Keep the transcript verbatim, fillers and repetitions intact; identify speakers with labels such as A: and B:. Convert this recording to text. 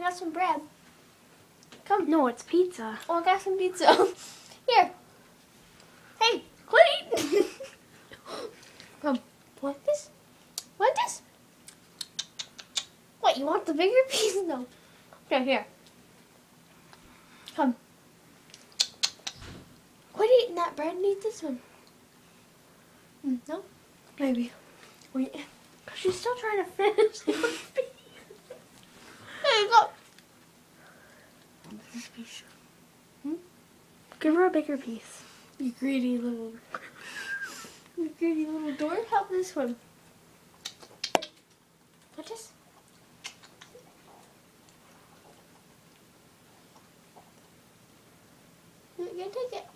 A: got some bread. Come.
B: No, it's pizza.
A: Oh, I got some pizza. Here. Hey, quit eating. Come. Want this? Want this? What, you want the bigger piece? No. Okay, here. Come. Quit eating that bread and eat this one. Mm, no? Maybe. Wait.
B: She's still trying to finish the piece.
A: There you go.
B: This piece. Hmm? Give her a bigger piece.
A: You greedy little... you greedy little door. Help this one. What is? You can take it.